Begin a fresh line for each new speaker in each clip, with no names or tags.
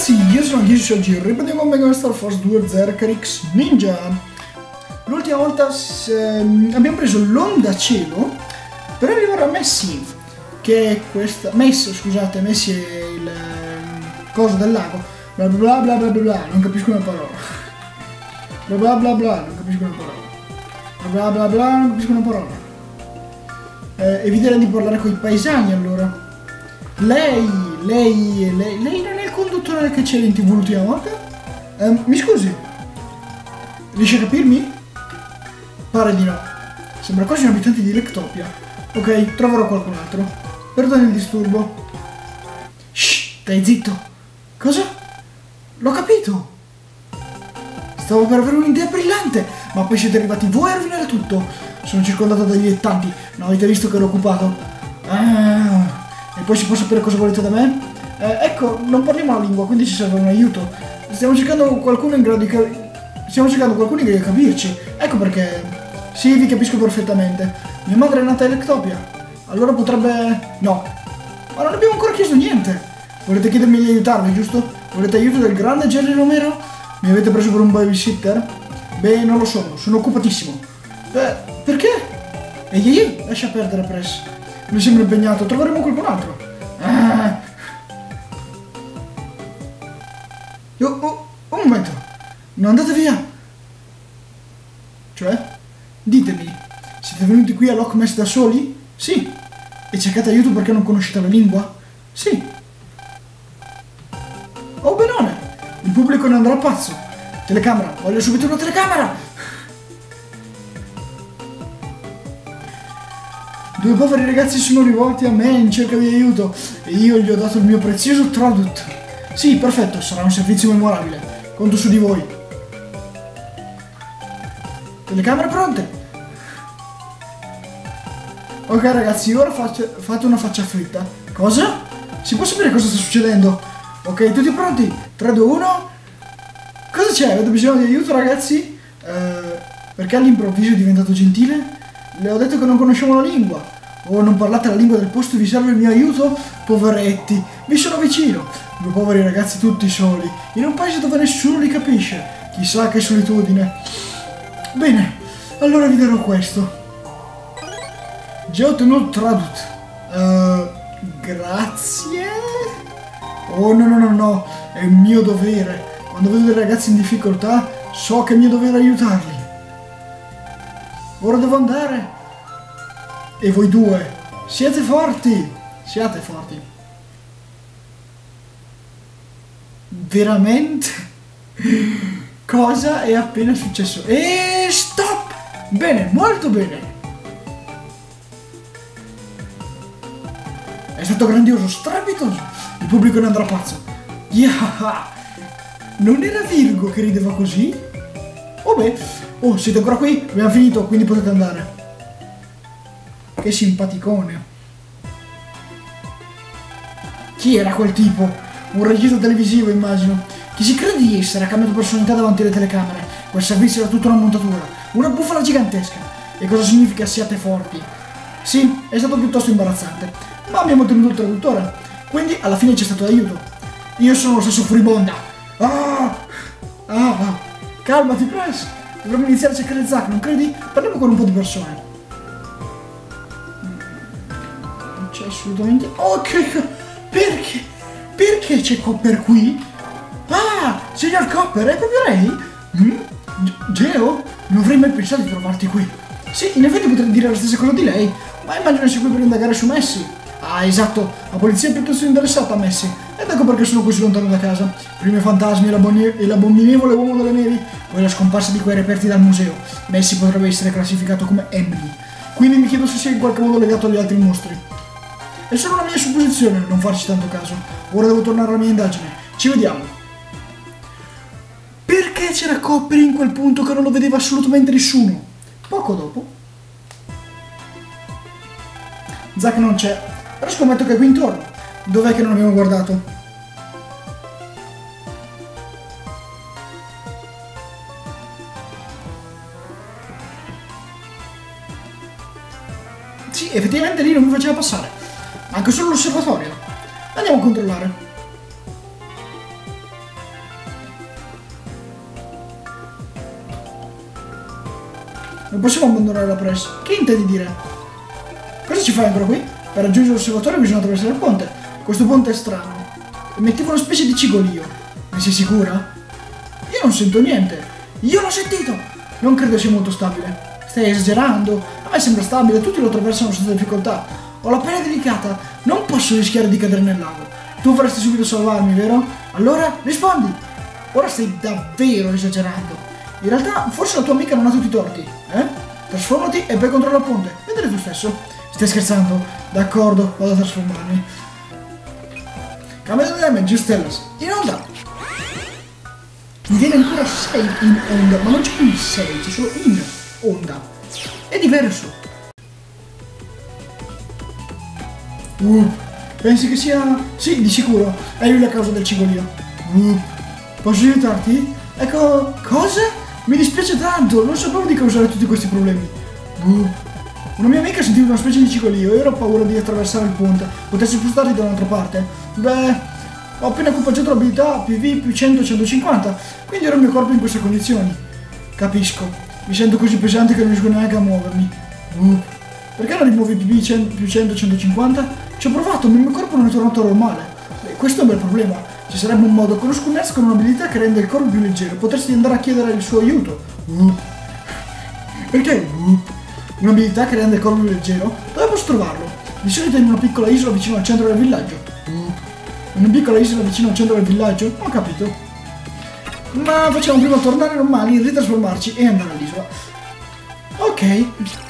ragazzi, io sono 10 oggi, riprendiamo con Mega Man Star Force 2 Zerkarix Ninja. L'ultima volta abbiamo preso l'onda cielo per arrivare a Messi, che è questa... Messi, scusate, Messi è il coso del lago. Bla bla bla bla bla bla, non capisco una parola. Bla bla bla bla, non capisco una parola. Bla bla bla, non capisco una parola. Eviterei di parlare con i paesani allora. Lei non è il conduttore che c'era in TV l'ultima volta? Mi scusi? Riesci a capirmi? Pare di no. Sembra quasi un abitante di Lectopia. Ok, troverò qualcun altro. Perdoni il disturbo. Shh, stai zitto. Cosa? L'ho capito. Stavo per avere un'idea brillante, ma poi siete arrivati voi a rovinare tutto. Sono circondato da dilettanti. Non avete visto che ero occupato? E poi si può sapere cosa volete da me? Ecco, non parliamo la lingua, quindi ci serve un aiuto. Stiamo cercando qualcuno in grado di capirci. Ecco perché... Sì, vi capisco perfettamente. Mia madre è nata a Lectopia. Allora potrebbe... No. Ma non abbiamo ancora chiesto niente. Volete chiedermi di aiutarvi, giusto? Volete aiuto del grande Jerry Romero? Mi avete preso per un babysitter? Beh, non lo sono occupatissimo. Perché? Ehi, lascia perdere, Press. Mi sembra impegnato, troveremo qualcun altro. Un momento. Non andate via. Cioè? Ditemi, siete venuti qui a Loch Ness da soli? Sì. E cercate aiuto perché non conoscete la lingua? Sì. Oh benone, il pubblico ne andrà pazzo. Telecamera, voglio subito una telecamera. Due poveri ragazzi sono rivolti a me in cerca di aiuto e io gli ho dato il mio prezioso Tradut. Sì, perfetto, sarà un servizio memorabile. Conto su di voi. Telecamere pronte? Ok ragazzi, ora fate una faccia fritta. Cosa? Si può sapere cosa sta succedendo? Ok, tutti pronti? 3, 2, 1. Cosa c'è? Avete bisogno di aiuto ragazzi? Perché all'improvviso è diventato gentile? Le ho detto che non conosciamo la lingua. Oh, non parlate la lingua del posto e vi serve il mio aiuto? Poveretti, vi sono vicino. Due poveri ragazzi tutti soli, in un paese dove nessuno li capisce. Chissà che solitudine. Bene, allora vi darò questo. Già ottenuto Tradut. Grazie? Oh no, è un mio dovere. Quando vedo dei ragazzi in difficoltà, so che è mio dovere aiutarli. Ora devo andare. E voi due, siate forti. Siate forti. Veramente? Cosa è appena successo? E stop! Bene, molto bene. È stato grandioso, strepitoso. Il pubblico ne andrà pazzo. Yeah! Non era Virgo che rideva così? Oh beh, oh siete ancora qui? Abbiamo finito, quindi potete andare. Che simpaticone. Chi era quel tipo? Un regista televisivo immagino. Chi si crede di essere ha cambiato personalità davanti alle telecamere. Quel servizio era tutta una montatura. Una bufala gigantesca. E cosa significa siate forti? Sì, è stato piuttosto imbarazzante. Ma abbiamo ottenuto il traduttore. Quindi alla fine c'è stato d'aiuto. Io sono lo stesso furibonda. Calmati, Press. Dovremmo iniziare a cercare Zack, non credi? Parliamo con un po' di persone. Non c'è assolutamente... Oh, perché? Perché c'è Copper qui? Signor Copper, è proprio lei? Geo? Non avrei mai pensato di trovarti qui. Sì, in effetti potrei dire la stessa cosa di lei, ma immagino sia qui per indagare su Messi. Esatto, la polizia è piuttosto interessata a Messi, ed ecco perché sono così lontano da casa. Prima i fantasmi e l'abominevole uomo delle nevi, poi la scomparsa di quei reperti dal museo. Messi potrebbe essere classificato come Emily, quindi mi chiedo se sia in qualche modo legato agli altri mostri. È solo una mia supposizione, non farci tanto caso. Ora devo tornare alla mia indagine. Ci vediamo. Perché c'era Copper in quel punto che non lo vedeva assolutamente nessuno? Poco dopo. Zack non c'è, però scommetto che è qui intorno. Dov'è che non abbiamo guardato? Sì, effettivamente lì non mi faceva passare. Anche solo l'osservatorio. Andiamo a controllare. Non possiamo abbandonare la press. Che intendi dire? Cosa ci fai ancora qui? Per raggiungere l'osservatorio bisogna attraversare il ponte. Questo ponte è strano. Emetteva una specie di cigolio. Ne sei sicura? Io non sento niente. Io l'ho sentito! Non credo sia molto stabile. Stai esagerando? A me sembra stabile, tutti lo attraversano senza difficoltà. Ho la pelle delicata, non posso rischiare di cadere nel lago. Tu vorresti subito salvarmi, vero? Allora, rispondi! Ora stai davvero esagerando. In realtà, forse la tua amica non ha tutti i torti, eh? Trasformati e poi controlla il ponte. Vedrai tu stesso. Stai scherzando? D'accordo, vado a trasformarmi. Cambio di damage, Stellas. In onda! Mi viene ancora 6 in onda, ma non c'è più 6, c'è solo in onda. È diverso. Pensi che sia... Sì, di sicuro. È lui la causa del cigolio. Posso aiutarti? Ecco... Cosa? Mi dispiace tanto, non sapevo di causare tutti questi problemi. Una mia amica sentiva una specie di cigolio e ero ho paura di attraversare il ponte. Potessi spostarti da un'altra parte? Beh... Ho appena equipaggiato l'abilità PV più 100-150, quindi ero il mio corpo in queste condizioni. Capisco. Mi sento così pesante che non riesco neanche a muovermi. Perché non rimuovi PV più 100-150? Ci ho provato, ma il mio corpo non è tornato normale. Questo è un bel problema. Ci sarebbe un modo. Conosco un nerd con un'abilità che rende il corpo più leggero. Potresti andare a chiedere il suo aiuto. Perché? Un'abilità che rende il corpo più leggero? Dove posso trovarlo? Di solito in una piccola isola vicino al centro del villaggio. Una piccola isola vicino al centro del villaggio? Ho capito. Ma facciamo prima tornare normali, ritrasformarci e andare all'isola. Ok.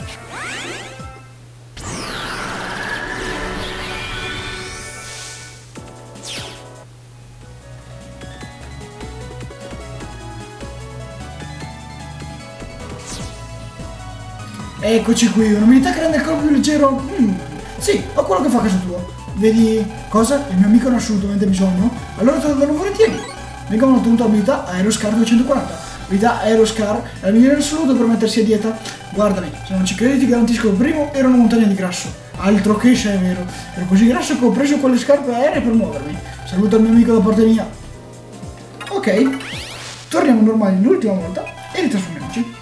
Eccoci qui, un'abilità che rende il corpo più leggero? Sì, ho quello che fa a caso tuo. Vedi cosa? Il mio amico non ha assolutamente bisogno? Allora te lo do volentieri. Vengono ottenuto l'abilità Aeroscar 240. L'abilità Aeroscar è la migliore in assoluto per mettersi a dieta. Guardami, se non ci credi ti garantisco che primo ero una montagna di grasso. Altro che se è vero. Ero così grasso che ho preso quelle scarpe aeree per muovermi. Saluto il mio amico da parte mia. Ok. Torniamo normali l'ultima volta e ritrasformiamoci.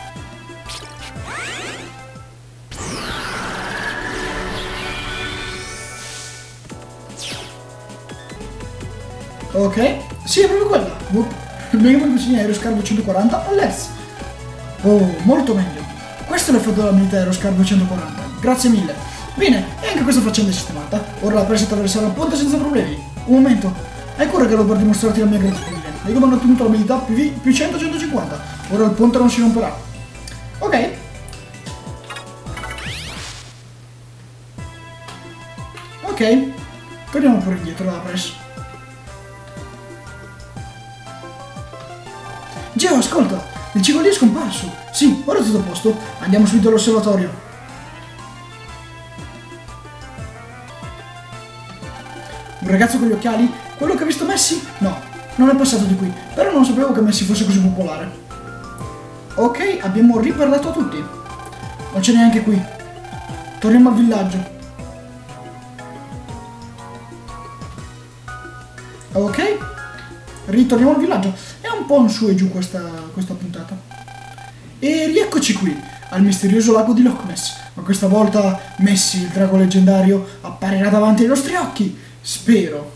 Ok, sì, è proprio quella. Vengo in consegna Aeroscar 240 all'ERS. Oh, molto meglio. Questo è l'effetto dell'abilità Aeroscar 240. Grazie mille. Bene, e anche questa faccenda è sistemata. Ora la presa attraversare il ponte senza problemi. Un momento. Hai cura che per dimostrarti la mia gratitudine. Vengo hanno ottenuto l'abilità PV più 100-150. Ora il ponte non si romperà. Ok. Ok. Torniamo pure indietro dalla press. Geo, ascolta! Il cigolio è scomparso! Sì, ora è tutto a posto. Andiamo subito all'osservatorio. Un ragazzo con gli occhiali? Quello che ha visto Messi? No, non è passato di qui. Però non sapevo che Messi fosse così popolare. Ok, abbiamo riparlato a tutti. Non c'è neanche qui. Torniamo al villaggio. Ok? Ritorniamo al villaggio. È un po' in su e giù questa puntata. E rieccoci qui, al misterioso lago di Loch Ness. Ma questa volta Messi, il drago leggendario, apparirà davanti ai nostri occhi. Spero.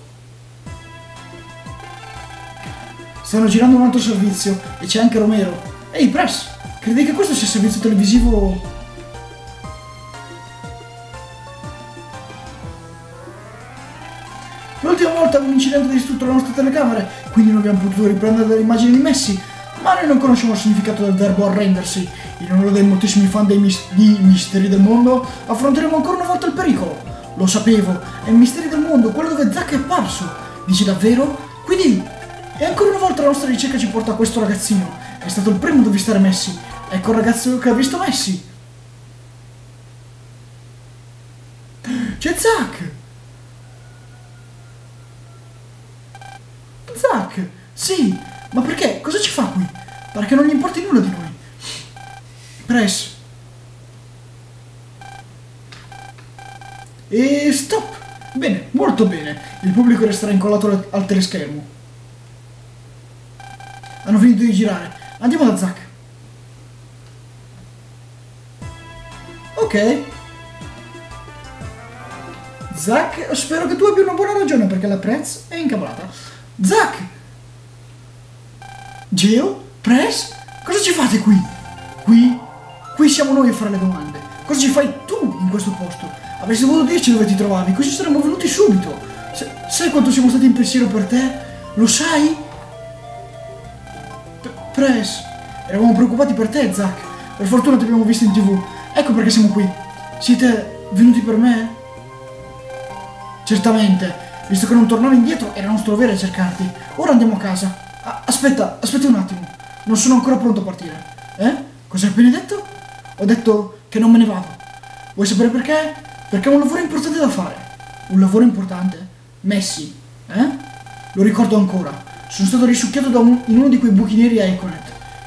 Stanno girando un altro servizio e c'è anche Romero. Ehi, Press, credi che questo sia il servizio televisivo? L'ultima volta un incidente ha distrutto le nostre telecamere, quindi non abbiamo potuto riprendere delle immagini di Messi. Ma noi non conosciamo il significato del verbo arrendersi. In onore dei moltissimi fan di Misteri del Mondo, affronteremo ancora una volta il pericolo. Lo sapevo, è il Misteri del Mondo, quello dove Zack è apparso. Dici davvero? Quindi... E ancora una volta la nostra ricerca ci porta a questo ragazzino. È stato il primo ad avvistare Messi. Ecco il ragazzo che ha visto Messi. C'è Zack! Zack! Sì! Ma perché? Cosa ci fa qui? Perché non gli importi nulla di noi. Press. E stop! Bene, molto bene. Il pubblico resterà incollato al teleschermo. Hanno finito di girare. Andiamo da Zack. Ok. Zack, spero che tu abbia una buona ragione perché la Prez è incavolata. Zack! Geo? Prez? Cosa ci fate qui? Qui siamo noi a fare le domande. Cosa ci fai tu in questo posto? Avresti voluto dirci dove ti trovavi, così saremmo venuti subito. Sai quanto siamo stati in pensiero per te? Lo sai? Prez, eravamo preoccupati per te, Zack. Per fortuna ti abbiamo visto in TV. Ecco perché siamo qui. Siete venuti per me? Certamente, visto che non tornavi indietro era nostro dovere cercarti. Ora andiamo a casa. Aspetta un attimo. Non sono ancora pronto a partire. Cosa hai appena detto? Ho detto che non me ne vado. Vuoi sapere perché? Perché ho un lavoro importante da fare. Un lavoro importante? Messi. Lo ricordo ancora. Sono stato risucchiato in uno di quei buchi neri a Econet.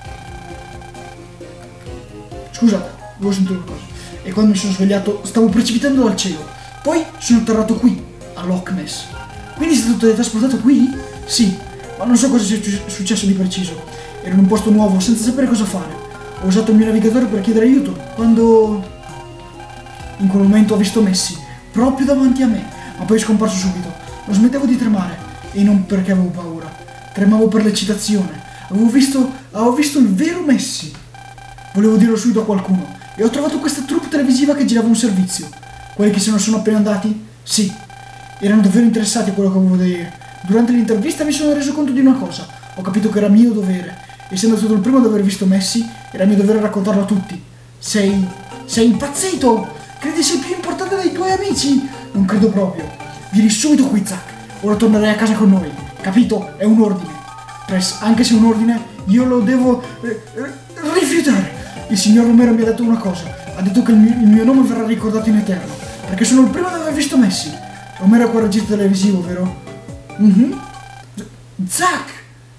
Scusate, volevo sentire una cosa. E quando mi sono svegliato stavo precipitando dal cielo. Poi sono atterrato qui, a Loch Ness. Quindi sei stato teletrasportato qui? Sì, ma non so cosa sia successo di preciso. Ero in un posto nuovo, senza sapere cosa fare. Ho usato il mio navigatore per chiedere aiuto, quando... In quel momento ho visto Messi, proprio davanti a me, ma poi è scomparso subito. Non smettevo di tremare, e non perché avevo paura. Tremavo per l'eccitazione. Avevo visto il vero Messi. Volevo dirlo subito a qualcuno, e ho trovato questa troupe televisiva che girava un servizio. Quelli che se ne sono appena andati? Sì. Erano davvero interessati a quello che avevo da dire. Durante l'intervista mi sono reso conto di una cosa. Ho capito che era mio dovere. Essendo stato il primo ad aver visto Messi, era mio dovere raccontarlo a tutti. Sei impazzito? Credi sei più importante dei tuoi amici? Non credo proprio. Vieni subito qui, Zack. Ora tornerai a casa con noi. Capito? È un ordine. Press, anche se è un ordine, io lo devo rifiutare. Il signor Romero mi ha detto una cosa. Ha detto che il mio nome verrà ricordato in eterno. Perché sono il primo ad aver visto Messi. Romero è quel regista televisivo, vero? Zack!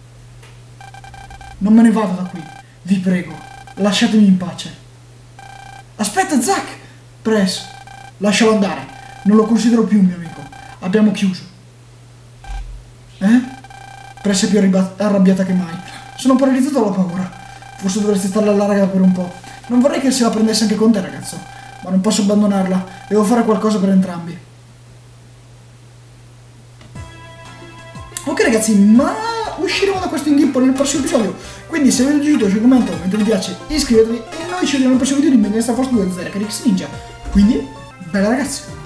Non me ne vado da qui. Vi prego. Lasciatemi in pace. Aspetta, Zack! Press, lascialo andare. Non lo considero più un mio amico. Abbiamo chiuso. Press è più arrabbiata che mai. Sono paralizzato dalla paura. Forse dovresti starla alla larga per un po'. Non vorrei che se la prendesse anche con te, ragazzo. Ma non posso abbandonarla. Devo fare qualcosa per entrambi. Ok ragazzi, ma usciremo da questo inghippo nel prossimo episodio. Quindi se vi è piaciuto, ci commento, mettete mi piace, iscrivetevi e noi ci vediamo nel prossimo video di Star Force 2 Zerkarix Ninja. Quindi, bella ragazzi!